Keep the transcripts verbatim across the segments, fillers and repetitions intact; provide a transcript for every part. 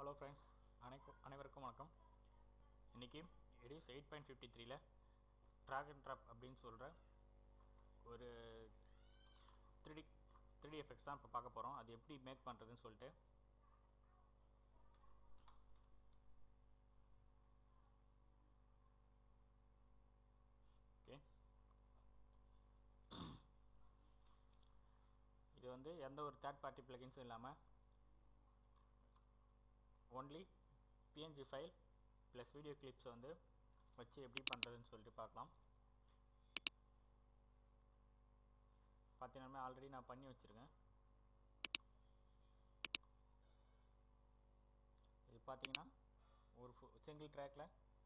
Hello friends, அனைக்கும் அனைவருக்கும் வணக்கம். இன்றைக்கி எடியூஸ் எயிட் பாயிண்ட் ஃபிஃப்டி த்ரீல ட்ராக் அண்ட் ட்ராப் அப்படின்னு சொல்கிற ஒரு three D three D effects தான் இப்போ பார்க்க போகிறோம். அது எப்படி மேக் பண்ணுறதுன்னு சொல்லிட்டு ஓகே. இது வந்து எந்த ஒரு தேர்ட் பார்ட்டி பிளகின்ஸும் இல்லாமல் only PNG file plus video கிளிப்ஸை வந்து வச்சு எப்படி பண்ணுறதுன்னு சொல்லிட்டு பார்க்கலாம். பார்த்தீங்கன்னா ஆல்ரெடி நான் பண்ணி வச்சுருக்கேன். இது பார்த்தீங்கன்னா ஒரு சிங்கிள் ட்ராக்கில்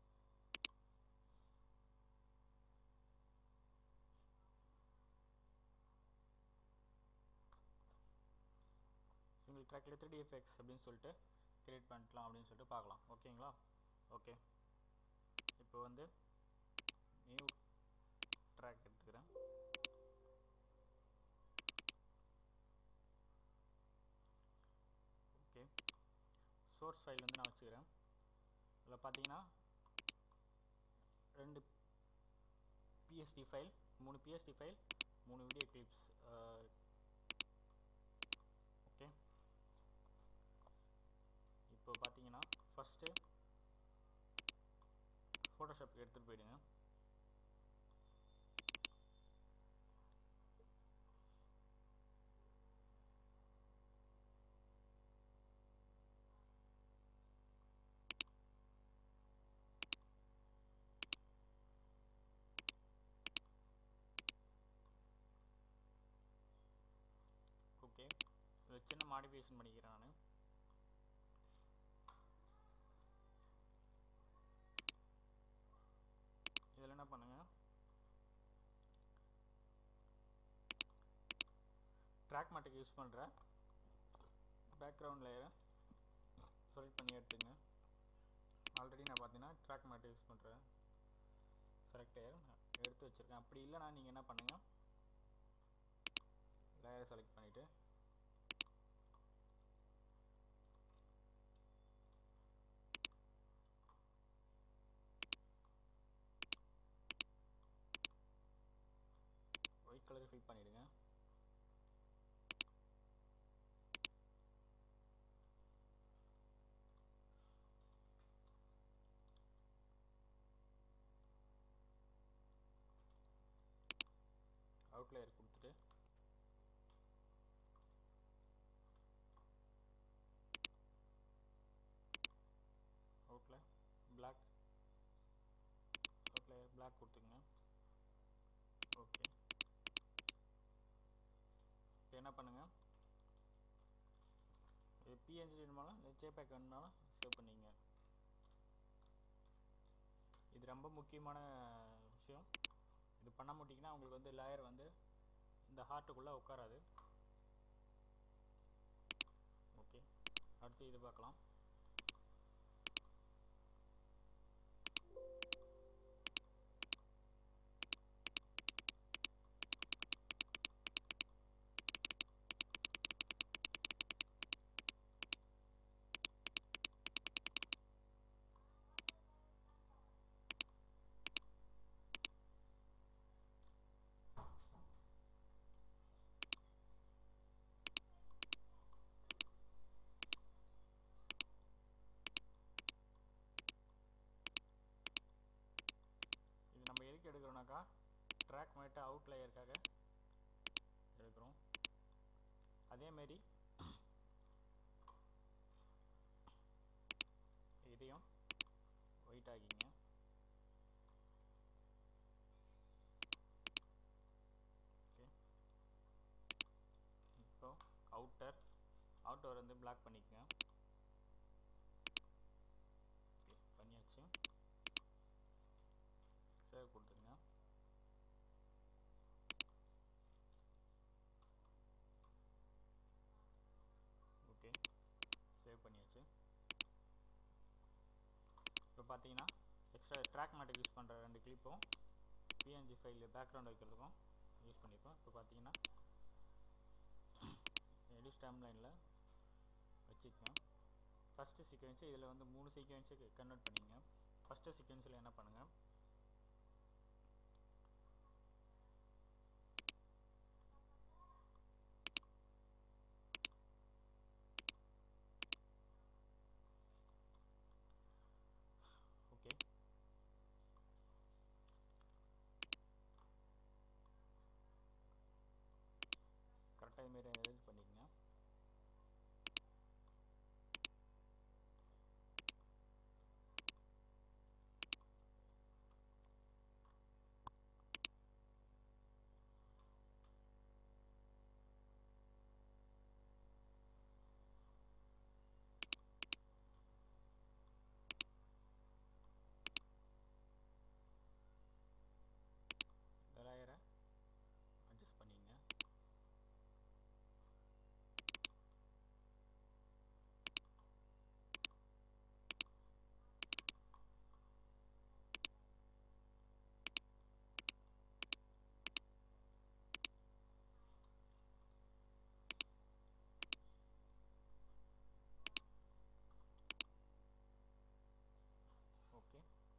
சிங்கிள் ட்ராக்கில் த்ரீ டி எஃபெக்ட்ஸ் அப்படின்னு சொல்லிட்டு கிரியேட் பண்ணிக்கலாம் அப்படின்னு சொல்லிட்டு பார்க்கலாம். ஓகேங்களா? ஓகே, இப்போ வந்து நியூ ட்ராக் எடுத்துக்கிறேன். ஓகே, சோர்ஸ் ஃபைல் வந்து நான் வச்சுக்கிறேன். இதில் பார்த்தீங்கன்னா ரெண்டு பிஎஸ்டி ஃபைல், மூணு பிஎஸ்டி ஃபைல், மூணு வீடியோ கிளிப்ஸ். ஓகே, இப்போ பார்த்தீங்கன்னா ஃபஸ்ட்டு ஃபோட்டோஷாப் எடுத்துகிட்டு போயிடுங்க. ஓகே, ஒரு சின்ன மாடிஃபிகேஷன் பண்ணிக்கிறேன் நான். இதில் என்ன பண்ணுங்க, ட்ராக் மேட்டுக்கு யூஸ் பண்ணுற பேக்ரவுண்ட் லேயரை செலக்ட் பண்ணி எடுத்துங்க. ஆல்ரெடி நான் பார்த்தீங்கன்னா ட்ராக் மேட்டை யூஸ் பண்ணுறேன், செலக்ட் லேயர் எடுத்து வச்சுருக்கேன். அப்படி இல்லைனா நீங்கள் என்ன பண்ணுங்கள், லேயரை செலக்ட் பண்ணிவிட்டு ஒயிட் கலர் ஃபில் பண்ணிவிடுங்க. அவுட் லேயர் கொடுத்துட்டு அவுட்ல பிளாக் அவுட் லேயர் பிளாக் கொடுத்துங்க. ஓகே, இப்போ என்ன பண்ணுங்கள், இது பிஎன்ஜி வேணுமாலும் இல்லை ஜேபேக் வேணுமாலும் சேவ் பண்ணிங்க. இது ரொம்ப முக்கியமான விஷயம். இது பண்ண மாட்டிங்கன்னா உங்களுக்கு வந்து லேயர் வந்து இந்த ஹார்ட்டுக்குள்ளே உட்காராது. ஓகே, அடுத்து இது பார்க்கலாம். இது நம்ம எதுக்கு எடுக்கிறோம்னாக்கா ட்ராக் மேட்டை அவுட் லேயருக்காக எடுக்கிறோம். அதேமாரி இதையும் ஒயிட் ஆகிங்க. ஓகே, இப்போ அவுட்டர் அவுட்டர் வந்து பிளாக் பண்ணிக்கங்க. ஓகே, பண்ணியாச்சு. சேவ் கொடுத்துருங்க. ஓகே, சேவ் பண்ணியாச்சு. இப்போ பார்த்தீங்கன்னா எக்ஸ்ட்ரா ட்ராக் மேட்டுக்கு யூஸ் பண்ணுற ரெண்டு கிளிப்பும் பிஎன்ஜி ஃபைல் பேக்ரவுண்ட் வைக்கிறதுக்கும் யூஸ் பண்ணியிருக்கோம். இப்போ பார்த்தீங்கன்னா எடிட் டைம் லைனில் வச்சுக்கோங்க. ஃபஸ்ட்டு சீக்வென்ஸு இதில் வந்து மூணு சீக்வென்ஸுக்கு கன்வெர்ட் பண்ணிங்க. ஃபஸ்ட்டு சீக்வென்ஸில் என்ன பண்ணுங்கள், ஓகே கரெக்டாக இதுமாரி அரேஞ்ச் பண்ணிக்கங்க. லேயரை அட்ஜஸ்ட் பண்ணிங்க. ஓகே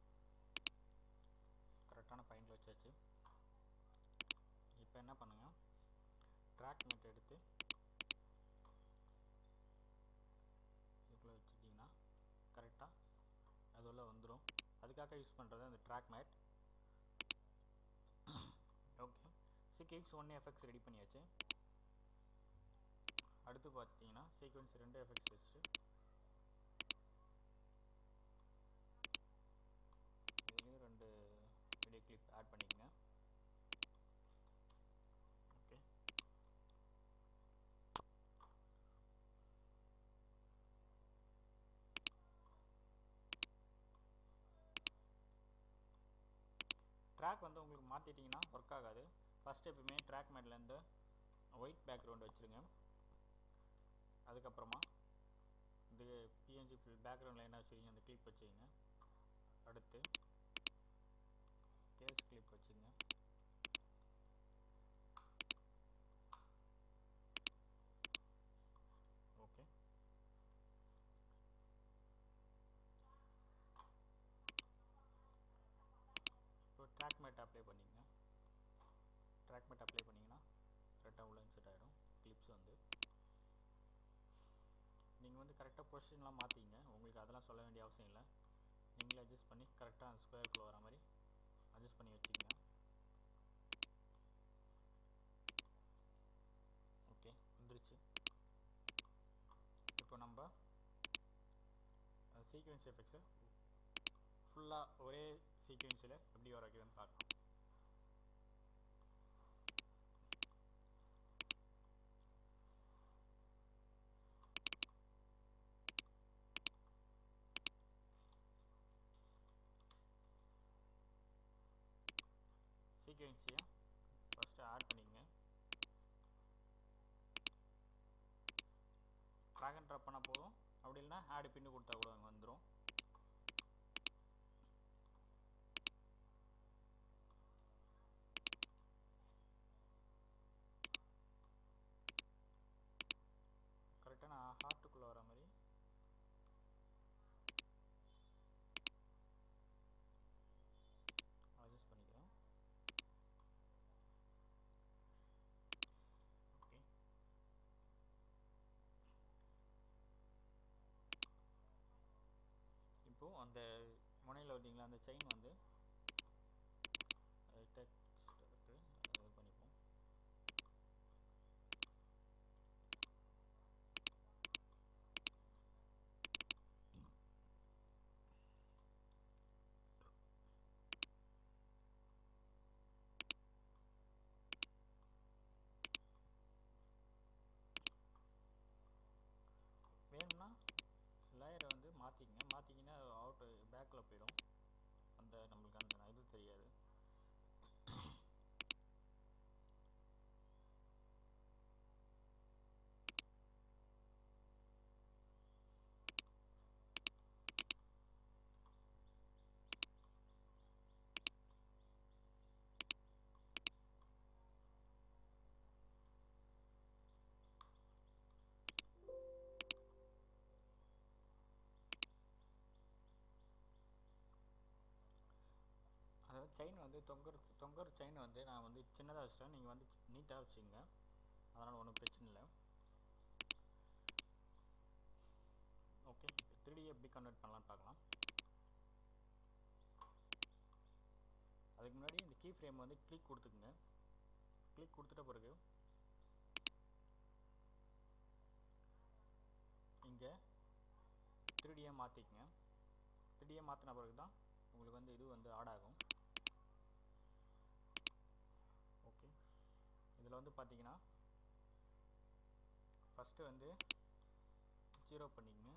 கரெக்டான பாயிண்டில் வச்சாச்சு. இப்போ என்ன பண்ணுங்கள், ட்ராக் மேட் எடுத்து இதுக்குள்ளே வச்சுட்டிங்கன்னா கரெக்டாக அது உள்ள வந்துடும். அதுக்காக யூஸ் பண்ணுறது அந்த track matte. Okay sequence one effects ready பண்ணியாச்சு. அடுத்து பார்த்தீங்கன்னா சீக்வென்ஸ் ரெண்டு எஃபெக்ட்ஸ் வச்சு இதுலேயும் ரெண்டு வீடியோ கிளிப் ஆட் பண்ணிக்கங்க. ஓகே ட்ராக் வந்து உங்களுக்கு மாற்றிட்டிங்கன்னா ஒர்க் ஆகாது. ஃபஸ்ட்டு எப்பவுமே ட்ராக் மேட்லேருந்து ஒயிட் பேக்ரவுண்ட் வச்சுருங்க. அதுக்கப்புறமா இது பிஎன்ஜி பேக்ரவுண்டில் என்ன வச்சுருக்கீங்க அந்த கிளிப் வச்சுக்கோங்க. அடுத்து கேஸ் கிளிப் வச்சுங்க. ஓகே இப்போ ட்ராக் மேட் அப்ளை பண்ணிங்க. ட்ராக் மேட் அப்ளை பண்ணிங்கன்னா கரெக்டாக உள்ள இன்செர்ட் ஆகிடும் கிளிப்ஸ் வந்து. நீங்கள் வந்து கரெக்டாக பொசிஷன்லாம் மாற்றிங்க. உங்களுக்கு அதெல்லாம் சொல்ல வேண்டிய அவசியம் இல்லை. நீங்களே அட்ஜஸ்ட் பண்ணி கரெக்டாக அந்த ஸ்கொயருக்குள்ளே வர மாதிரி அட்ஜஸ்ட் பண்ணி வச்சுக்கோங்க. ஓகே வந்துருச்சு. இப்போ நம்ம சீக்வென்ஸ் எஃபெக்ட்ஸை ஃபுல்லாக ஒரே சீக்வென்ஸில் எப்படி வர வைக்கிறதுன்னு பார்க்கலாம். சீக்வென்ஸையை ஃபஸ்ட்டு ஆட் பண்ணிக்கங்க. ட்ராக் அண்ட் ட்ராப் பண்ணால் போதும். அப்படி இல்லைனா ஆடு பின்னு கொடுத்தா கூட அங்கே வந்துடும். கரெக்டாக நான் ஹார்ட்டுக்குள்ளே வர மாதிரி அட்ஜஸ்ட் பண்ணிக்கிறேன். ஓகே இப்போது அந்த முனையில் வந்தீங்களா அந்த செயின் வந்து டெக்ஸ்ட் இருக்குது இது பண்ணிப்போம். வேணும்னா லேயரை வந்து மாற்றிக்கங்க. மாற்றிங்கன்னா அவுட்டு பேக்கில் போயிடும். அந்த நம்மளுக்கு அந்த இது தெரியாது. செயின் வந்து தொங்குற தொங்குற செயின் வந்து நான் வந்து சின்னதாக வச்சிட்டேன், நீங்கள் வந்து நீட்டாக வச்சுங்க, அதனால் ஒன்றும் பிரச்சனை இல்லை. ஓகே, இப்போ த்ரீ டி எப்படி கன்வெர்ட் பண்ணலான்னு பார்க்கலாம். அதுக்கு முன்னாடி இந்த கீ ஃப்ரேம் வந்து கிளிக் கொடுத்துக்குங்க. கிளிக் கொடுத்துட்ட பிறகு இங்கே த்ரீ டியை மாற்றிக்குங்க. த்ரீ டியை மாற்றின பிறகு தான் உங்களுக்கு வந்து இது வந்து ஆட் ஆகும். ஓகே, இதில் வந்து பார்த்தீங்கன்னா ஃபஸ்ட்டு வந்து ஜீரோ பண்ணிக்கங்க.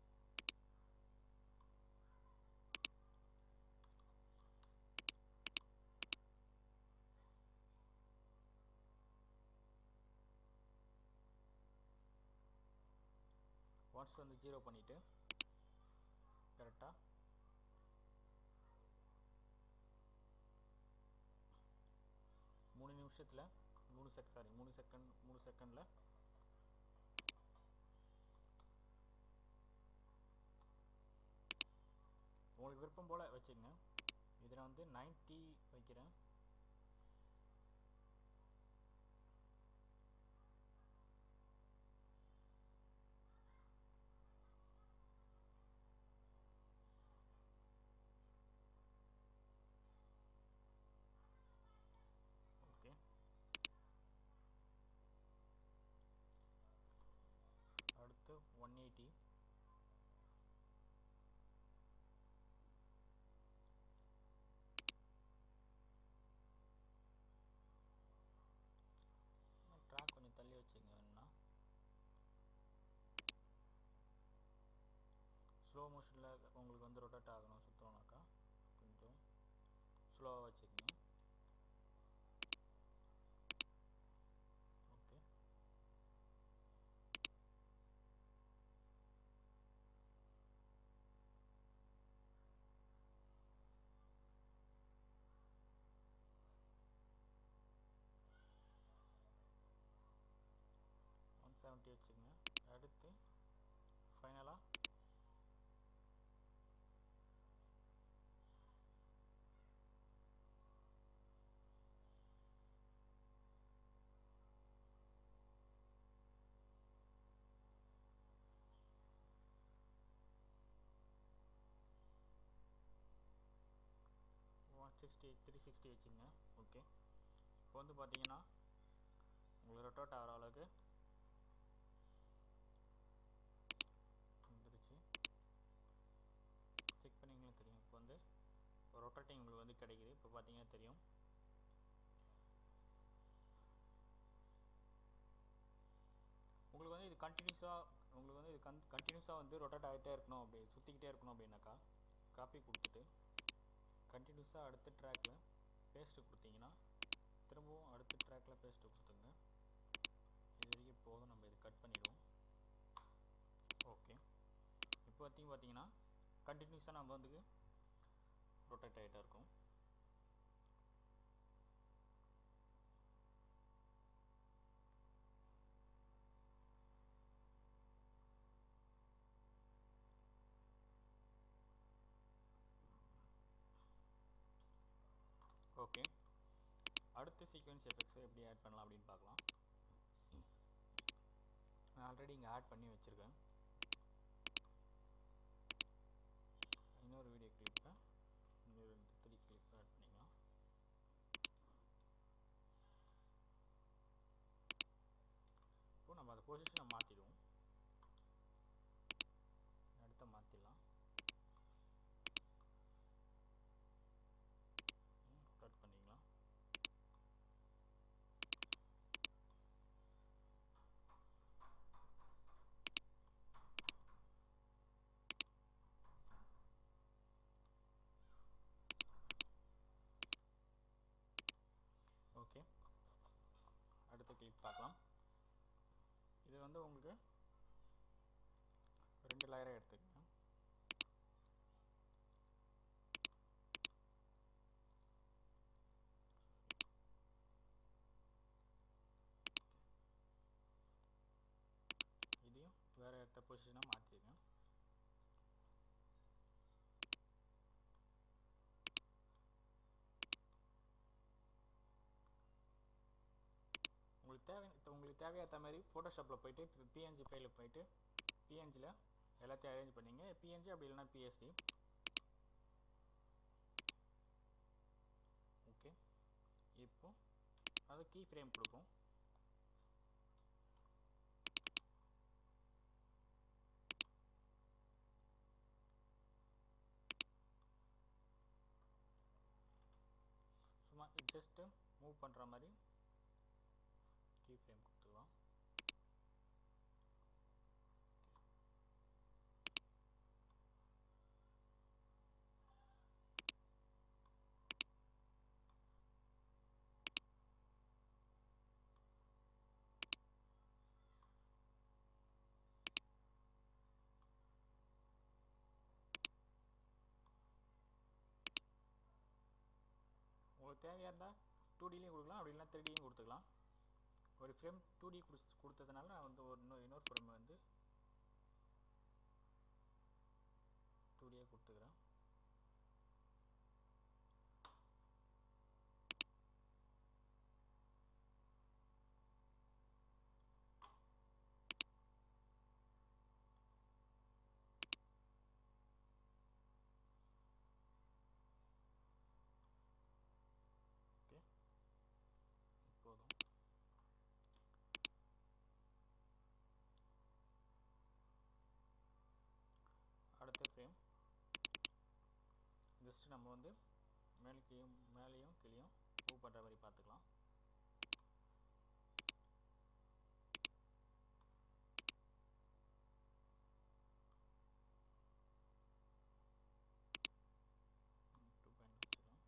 ஒன்ஸ் வந்து ஜீரோ பண்ணிவிட்டு கரெக்டாக மூணு நிமிஷத்தில் மூணு செக் சாரி மூணு செகண்ட் மூணு செகண்டில் உங்களுக்கு விருப்பம் போல் வச்சுக்கங்க. இதில் வந்து நைன்ட்டி வைக்கிறேன். ஓகே, அடுத்து ஒன் எயிட்டி. ட்ராக் கொஞ்சம் தள்ளி வச்சுங்க. வேணும்னா ஸ்லோ மோஷனில் உங்களுக்கு வந்து ரொட்டேட் ஆகணும் சுற்றோனாக்கா கொஞ்சம் ஸ்லோவாக வச்சுக்கோங்க. ஓகே, ஒன் செவன்ட்டி வச்சுக்கோங்க. அடுத்து ஃபைனலாக ஒன் சிக்ஸ்டி த்ரீ சிக்ஸ்டி வச்சுங்க. ஓகே, இப்போ வந்து பார்த்தீங்கன்னா உங்களுக்கு ரொட்டேட் ஆகிற அளவுக்கு வந்துருச்சு. செக் பண்ணிங்களே தெரியும். இப்போ வந்து ரொட்டேட்டிங் உங்களுக்கு வந்து கிடைக்குது. இப்போ பார்த்தீங்கன்னா தெரியும். உங்களுக்கு வந்து இது கண்டினியூஸாக உங்களுக்கு வந்து இது கன் கண்டினியூஸாக வந்து ரொட்டேட் ஆகிட்டே இருக்கணும், அப்படி சுற்றிக்கிட்டே இருக்கணும் அப்படின்னாக்கா காப்பி கொடுத்துட்டு கண்டினியூஸாக அடுத்த ட்ராக்கில் பேஸ்ட்டு கொடுத்தீங்கன்னா திரும்பவும் அடுத்த ட்ராக்கில் பேஸ்ட்டு கொடுத்துங்க. இது வரைக்கும் போதும், நம்ம இது கட் பண்ணிடுவோம். ஓகே, இப்போ பார்த்திங்க பார்த்தீங்கன்னா கண்டினியூஸாக நம்ம வந்து ரொட்டேட் ஆகிட்டே இருக்கும். ஓகே, அடுத்த சீக்வென்ஸ் எஃபெக்ட்ஸை எப்படி ஆட் பண்ணலாம் அப்படின்னு பார்க்கலாம். நான் ஆல்ரெடி இங்கே ஆட் பண்ணி வச்சுருக்கேன். இன்னொரு வீடியோ கிளிப்பில் இன்னொரு ரெண்டு த்ரீ கிளிப் ஆட் பண்ணிக்கலாம். இப்போ நம்ம அந்த பொசிஷனை மாற்றிடுவோம். அடுத்த மாற்றிடலாம். கட் பண்ணிக்கலாம். ஓகே, அடுத்த கிளிப் பார்க்கலாம். இது வந்து உங்களுக்கு ரெண்டு லேயராக எடுத்துக்கங்க. இதையும் வேறு இடத்த பொசிஷனாக மாற்றிடுங்க. தேவை உங்களுக்கு தேவையாத மாதிரி ஃபோட்டோஷாப்பில் போயிட்டு பிஎன்ஜி ஃபைலில் போயிட்டு பிஎன்ஜியில் எல்லாத்தையும் அரேஞ்ச் பண்ணிங்க. பிஎன்ஜி அப்படி இல்லைனா பிஎஸ்டி. ஓகே, இப்போ அது கீ ஃப்ரேம் கொடுக்கும். சும்மா ஜஸ்ட்டு மூவ் பண்ணுற மாதிரி கீ ஃப்ரேம் கொடுத்துக்கலாம். உங்களுக்கு தேவையாக இருந்தால் டூ டிலையும் கொடுக்கலாம், அப்படி இல்லைனா த்ரீ டியும் கொடுத்துக்கலாம். ஒரு ஃப்ரேம் டூ டி கொடுத்து கொடுத்ததுனால நான் வந்து ஒரு இன்னொரு இன்னொரு ஃப்ரேம் வந்து டூ டியாக கொடுத்துக்கிறேன். ஓகே, போதும். அடுத்த ஃப்ரேம் ஜஸ்ட் நம்ம வந்து மேலே கீழும் மேலேயும் கீழேயும் மூவ் பண்ணுற மாதிரி பார்த்துக்கலாம். டூ பாயிண்ட் வச்சுக்கலாம்.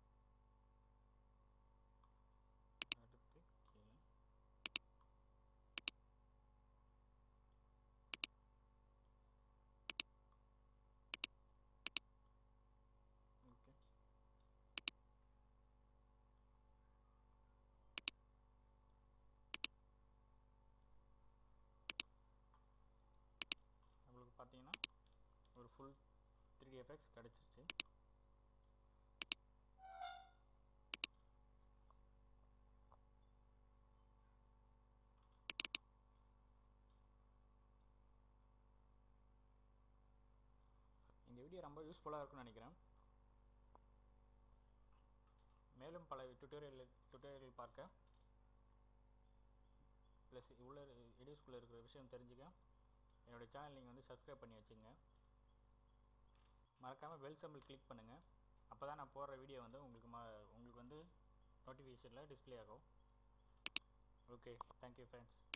அடுத்து கீழே ஓகே. நம்மளுக்கு பார்த்தீங்கன்னா ஒரு ஃபுல் த்ரீ டி எஃபெக்ட்ஸ் கிடச்சிருச்சு. இந்த வீடியோ ரொம்ப யூஸ்ஃபுல்லாக இருக்கும்னு நினைக்கிறேன். மேலும் பல டுட்டோரியல் டுட்டோரியல் பார்க்க ப்ளஸ் உள்ள வீடியோஸ்குள்ளே இருக்கிற விஷயம் தெரிஞ்சுக்க என்னோடய சேனல் நீங்கள் வந்து சப்ஸ்கிரைப் பண்ணி வச்சுங்க. மறக்காமல் பெல் சிம்பிள் கிளிக் பண்ணுங்கள். அப்போ தான் நான் போடுற வீடியோ வந்து உங்களுக்கு ம உங்களுக்கு வந்து நோட்டிஃபிகேஷனில் டிஸ்பிளே ஆகும். Okay, thank you friends.